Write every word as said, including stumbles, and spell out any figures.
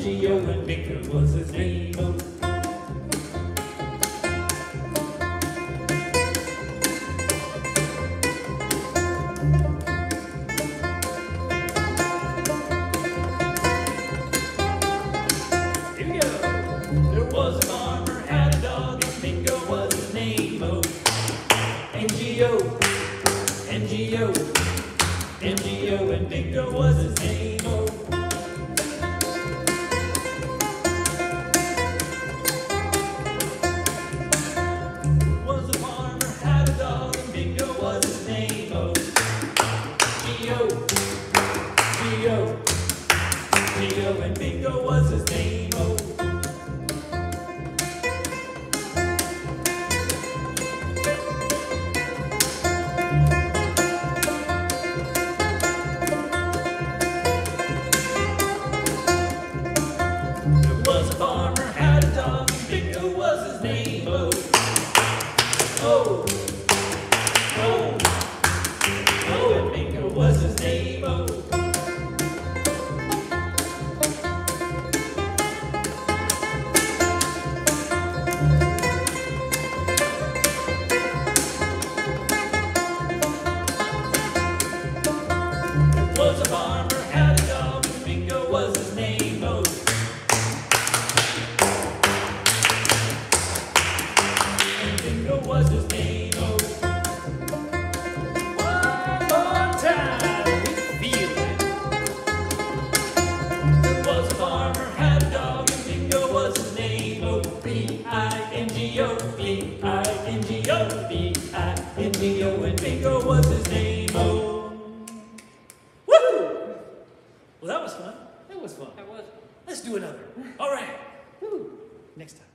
G O and B I N G O was his name. Oh. Here we go. There was a farmer, had a dog, and B I N G O was his name. Oh. M G O, M G O, M G O and B I N G O was his name. Oh. Was a farmer, had a dog, and B I N G O was his name. Oh. G O, G O, G O and B I N G O was his name. Oh. Was a farmer, had a dog, and B I N G O was his name. Oh, oh, oh, oh, and B I N G O was his name. Oh. Was a farmer, had a dog, and B I N G O was his name. Oh. Was his name. Oh. One more time, we feel it. There was a farmer, had a dog, and B I N G O was his name. Oh, B I N G O, B I N G O, B I N G O, and B I N G O was his name. Oh. Woo! Well, that was fun. That was fun. That was. Let's do another. All right. Woo. Next time.